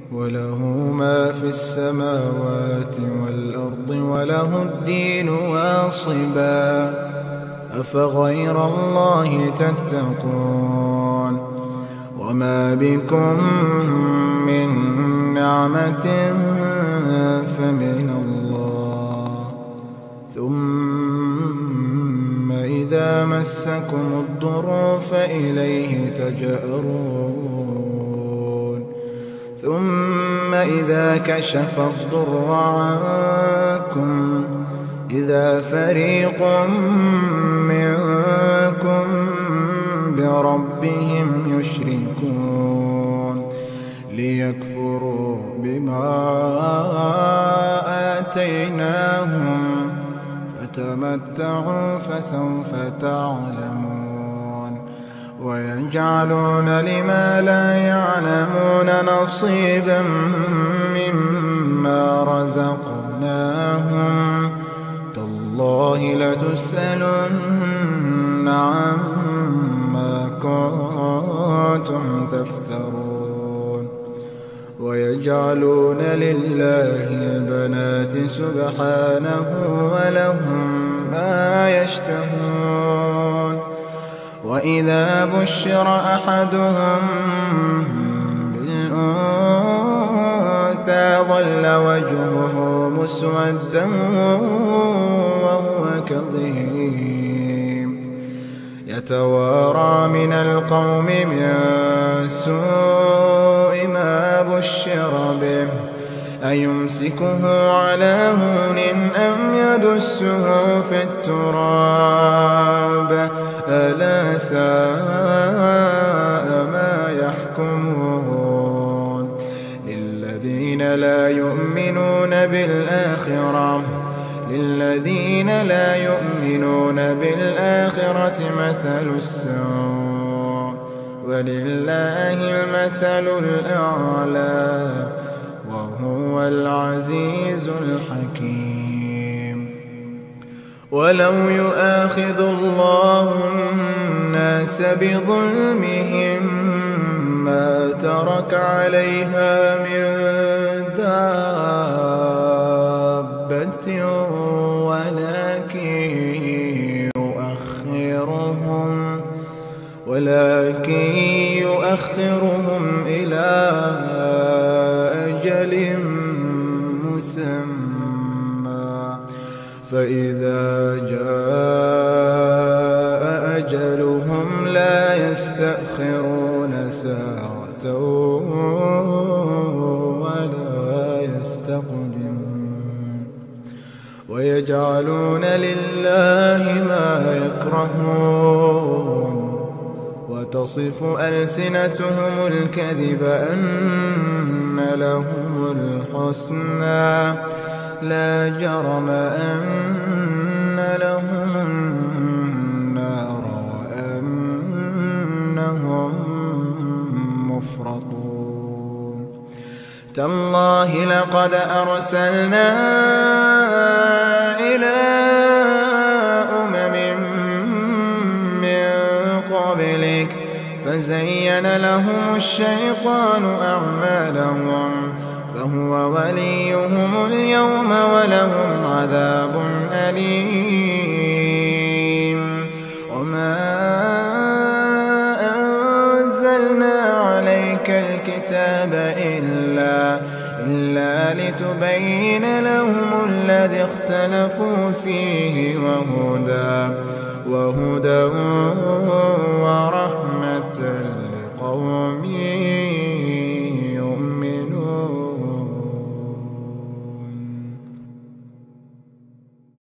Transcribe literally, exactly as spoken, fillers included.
وله ما في السماوات والأرض وله الدين واصبا أفغير الله تتقون وما بكم من نعمة فمن الله ثم إذا مسكم الضر فإليه تجأرون ثم إذا كشف الضر عنكم إذا فريق منكم بربهم يشركون ليكفروا بما آتيناهم فتمتعوا فسوف تعلمون ويجعلون لما لا يعلمون نصيبا مما رزقناهم تالله لتسألن عما كنتم تفترون ويجعلون لله البنات سبحانه ولهم ما يشتهون وإذا بشر أحدهم بالأنثى ظل وجهه مسودا وهو كظيم يتوارى من القوم من سوء ما بشر به أيمسكه على هون أم يدسه في التراب ألا ساء ما يحكمون للذين لا يؤمنون بالآخرة للذين لا يؤمنون بالآخرة مثل السوء ولله المثل الأعلى وهو العزيز الحكيم ولو يؤاخذ الله الناس بظلمهم ما ترك عليها من دابة ولكن يؤخرهم ولكن يؤخرهم إلى أجل مسمى فإذا جاء أجلهم لا يستأخرون ساعة ولا يستقدمون ويجعلون لله ما يكرهون وتصف ألسنتهم الكذب أن لهم الحسنى لا جرم أن لهم النار وأنهم مفرطون تالله لقد أرسلنا إلى أمم من قبلك فزين لهم الشيطان أعمالهم فهو وليهم اليوم ولهم عذاب أليم وما أنزلنا عليك الكتاب إلا إلا لتبين لهم الذي اختلفوا فيه وهدى وهدى